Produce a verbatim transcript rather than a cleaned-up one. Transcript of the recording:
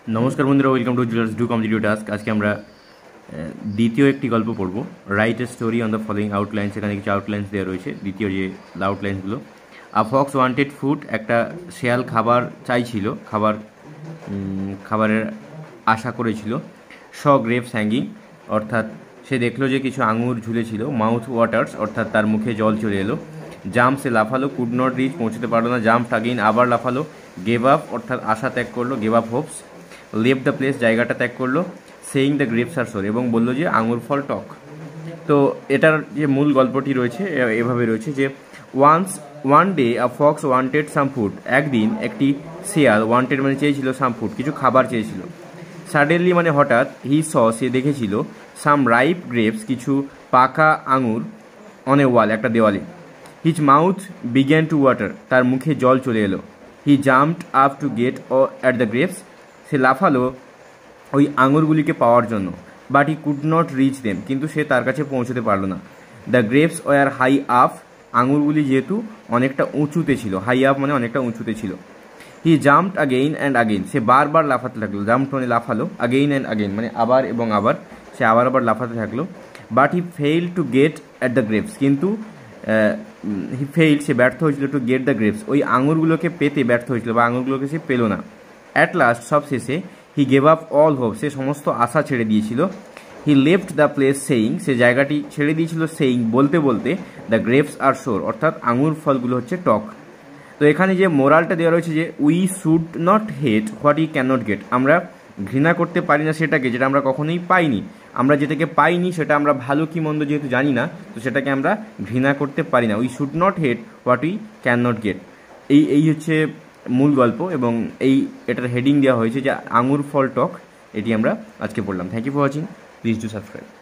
नमस्कार बंधुरा welcome to UjjwalArs do complete your task. आज के আমরা দ্বিতীয় একটি গল্প পড়ব। Write a story on the following outlines. এখানে কিছু আউটলাইনস দেওয়া রয়েছে। দ্বিতীয় যে আউটলাইনসগুলো, আ ফক্স ওয়ান্টেড ফুড, একটা শেয়াল খাবার চাইছিল, খাবার খাবারের আশা করেছিল। শ গ্রেপস হ্যাঙ্গিং, অর্থাৎ সে দেখলো যে কিছু আঙুর ঝুলেছিল। মাউথ ওয়াটার্স, অর্থাৎ তার মুখে জল চলে এলো। জাম্প, সে লাফালো। কুড নট রিচ, পৌঁছতে পারলো না। জাম্প আগেইন, আবার লাফালো। গেভ আপ, অর্থাৎ আশা ত্যাগ করলো। Gave up hopes. Left the place, জায়গাটা ত্যাগ করলো। Saying the grapes are sour, এবং বললো যে আঙুর ফল টক। তো এটার যে মূল গল্পটি রয়েছে এভাবে রয়েছে যে once one day a fox wanted some food, একদিন একটি শেয়াল, ওয়ান্টেড মানে চেয়েছিল, সাম ফুড কিছু খাবার চেয়েছিল। সাডেনলি মানে হঠাৎ, হি স সে দেখেছিল, সাম রাইপ গ্রেপস কিছু পাকা আঙুর, অন এ ওয়াল একটা দেওয়ালে। His mouth began to water, তার মুখে জল চলে এলো। He jumped up to get at the grapes, সে লাফালো ওই আঙুরগুলিকে পাওয়ার জন্য। But he could not reach them, কিন্তু সে তার কাছে পৌঁছতে পারলো না। The grapes were high up, আঙুরগুলি যেহেতু অনেকটা উঁচুতে ছিল। হাই আপ মানে অনেকটা উঁচুতে ছিল। He jumped again and again, সে বারবার লাফাতে থাকলো। জাম্পড মানে লাফালো। আগেইন অ্যান্ড আগেইন মানে আবার এবং আবার, সে আবার আবার লাফাতে থাকলো। But he fail to get at the grapes, কিন্তু হি ফেইল সে ব্যর্থ হয়েছিল। টু গেট দ্য গ্রেপস, ওই আঙুরগুলোকে পেতে ব্যর্থ হয়েছিল, বা আঙুরগুলোকে সে পেল না। অ্যাট লাস্ট, সব শেষে, he gave up all hope, সে সমস্ত আশা ছেড়ে দিয়েছিল। He left the place saying, সে জায়গাটি ছেড়ে দিয়েছিল। সেইং বলতে বলতে, দ্য গ্রেপস আর সোর, অর্থাৎ আঙুর ফলগুলো হচ্ছে টক। তো এখানে যে মোরালটা দেওয়া রয়েছে যে we should not hate what we can not get, আমরা ঘৃণা করতে পারি না সেটাকে যেটা আমরা কখনোই পাইনি। আমরা যেটাকে পাইনি সেটা আমরা ভালো কি মন্দ যেহেতু জানি না, তো সেটাকে আমরা ঘৃণা করতে পারি না। We should not hate what we can not get, এই এই হচ্ছে মূল গল্প। এবং এই এটার হেডিং দেওয়া হয়েছে যে আঙুর ফল টক। এটি আমরা আজকে পড়লাম। Thank you for watching. Please do subscribe.